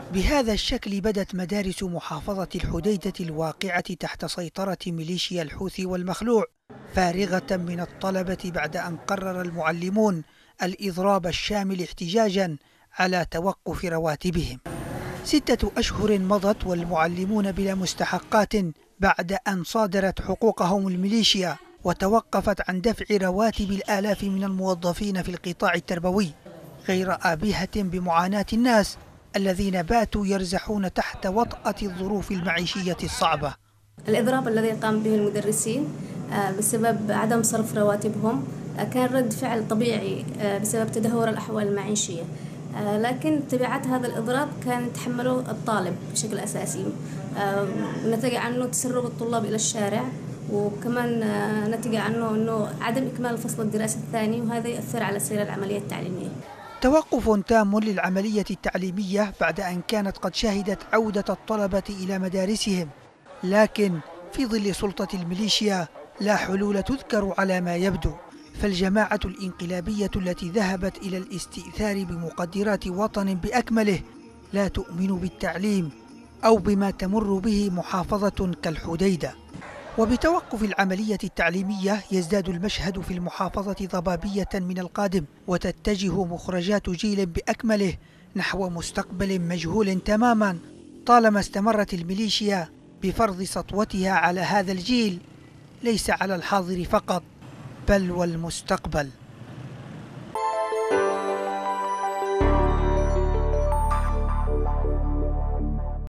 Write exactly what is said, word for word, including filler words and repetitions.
بهذا الشكل بدت مدارس محافظة الحديدة الواقعة تحت سيطرة ميليشيا الحوثي والمخلوع فارغة من الطلبة بعد أن قرر المعلمون الإضراب الشامل احتجاجا على توقف رواتبهم. ستة أشهر مضت والمعلمون بلا مستحقات بعد أن صادرت حقوقهم الميليشيا وتوقفت عن دفع رواتب الآلاف من الموظفين في القطاع التربوي، غير آبهة بمعاناة الناس الذين باتوا يرزحون تحت وطأة الظروف المعيشية الصعبة. الإضراب الذي قام به المدرسين بسبب عدم صرف رواتبهم كان رد فعل طبيعي بسبب تدهور الأحوال المعيشية، لكن تبعات هذا الإضراب كان يتحمله الطالب بشكل أساسي، نتج عنه تسرب الطلاب إلى الشارع، وكمان نتج عنه أنه عدم إكمال الفصل الدراسي الثاني، وهذا يؤثر على سير العملية التعليمية. توقف تام للعملية التعليمية بعد أن كانت قد شهدت عودة الطلبة إلى مدارسهم، لكن في ظل سلطة الميليشيا لا حلول تذكر على ما يبدو، فالجماعة الإنقلابية التي ذهبت إلى الاستئثار بمقدرات وطن بأكمله لا تؤمن بالتعليم أو بما تمر به محافظة كالحديدة. وبتوقف العملية التعليمية يزداد المشهد في المحافظة ضبابية من القادم، وتتجه مخرجات جيل بأكمله نحو مستقبل مجهول تماما طالما استمرت الميليشيا بفرض سطوتها على هذا الجيل، ليس على الحاضر فقط بل والمستقبل.